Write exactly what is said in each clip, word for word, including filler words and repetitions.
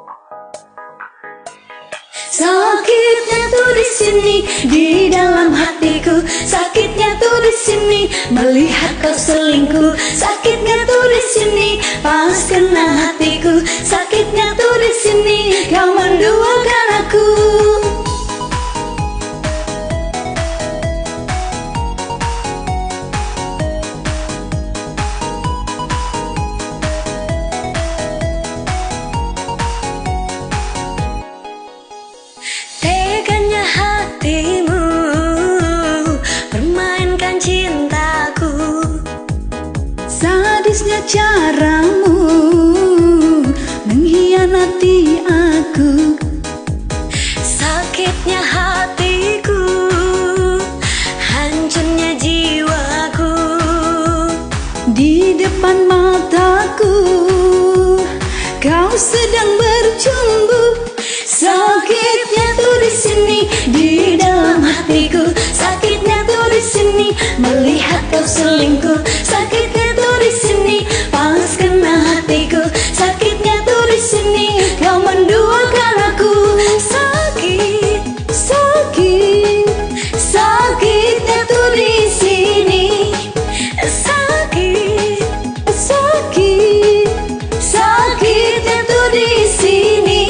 Sakitnya tuh di sini, di dalam hatiku. Sakitnya tuh di sini, melihat kau selingkuh. Sakitnya tuh di sini, pas kena hatiku. Sakitnya tuh di sini, kau menduakan aku. Teganya hatimu permainkan cintaku. Sadisnya caramu mengkhianati aku. Sakitnya hatiku, hancurnya jiwaku. Di depan mataku kau sedang bercumbu. Sakitnya tuh di sini, di dalam hatiku. Sakitnya tuh di sini, melihat kau selingkuh. Sakitnya tuh di sini, pas kena hatiku. Sakitnya tuh di sini, kau menduakan aku. Sakit, sakit, sakitnya tuh di sini. Sakit, Sakit, sakitnya tuh di sini.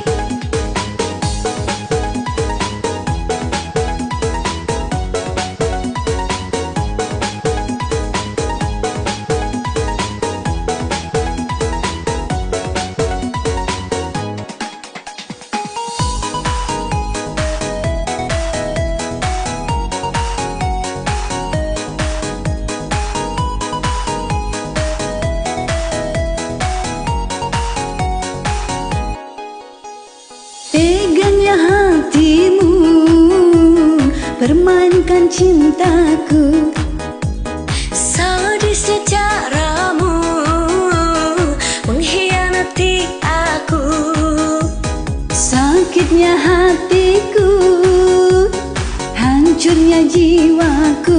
teganya hatimu permainkan cintaku. Sadisnya caramu mengkhianati aku. Sakitnya hatiku, hancurnya jiwaku.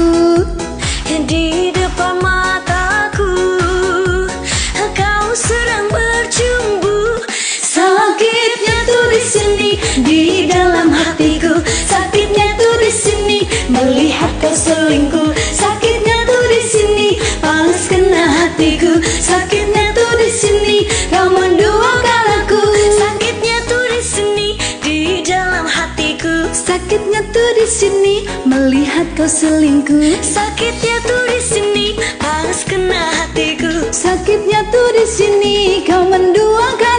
Di depan mataku kau sedang bercumbu. Sakitnya tuh di sini, di dalam hatiku. Sakitnya tuh di sini, melihat kau selingkuh. Sakitnya tuh di sini, panas kena hatiku. Sakitnya tuh di sini, kau menduakan aku. Sakitnya tuh di sini, di dalam hatiku. Sakitnya tuh di sini, melihat kau selingkuh. Sakitnya tuh di sini, panas kena hatiku. Sakitnya tuh di sini, kau menduakan